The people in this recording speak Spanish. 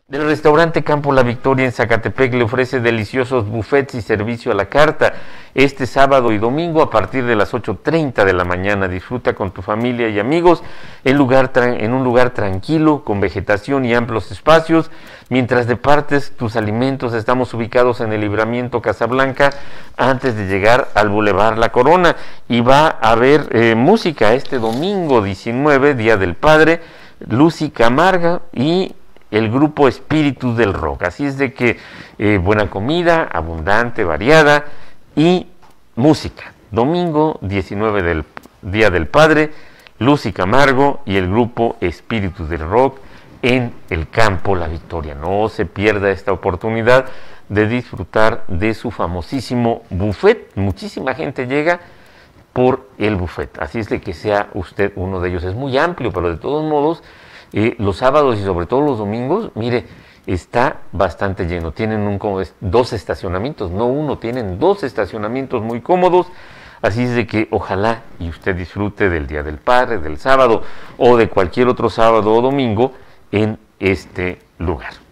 Del restaurante Campo La Victoria en Zacatepec le ofrece deliciosos buffets y servicio a la carta. Este sábado y domingo a partir de las 8:30 de la mañana. Disfruta con tu familia y amigos en un lugar tranquilo, con vegetación y amplios espacios. Mientras departes tus alimentos, estamos ubicados en el Libramiento Casablanca, antes de llegar al Boulevard La Corona. Y va a haber música este domingo 19, Día del Padre, Lucy Camargo y el grupo Espíritus del Rock. Así es de que buena comida, abundante, variada y música. Domingo 19 del Día del Padre, Lucy Camargo y el grupo Espíritus del Rock en el Campo La Victoria. No se pierda esta oportunidad de disfrutar de su famosísimo buffet. Muchísima gente llega por el buffet. Así es de que sea usted uno de ellos. Es muy amplio, pero de todos modos los sábados y sobre todo los domingos, mire, está bastante lleno. Tienen dos estacionamientos, no uno, tienen dos estacionamientos muy cómodos. Así es de que ojalá y usted disfrute del Día del Padre, del sábado o de cualquier otro sábado o domingo en este lugar.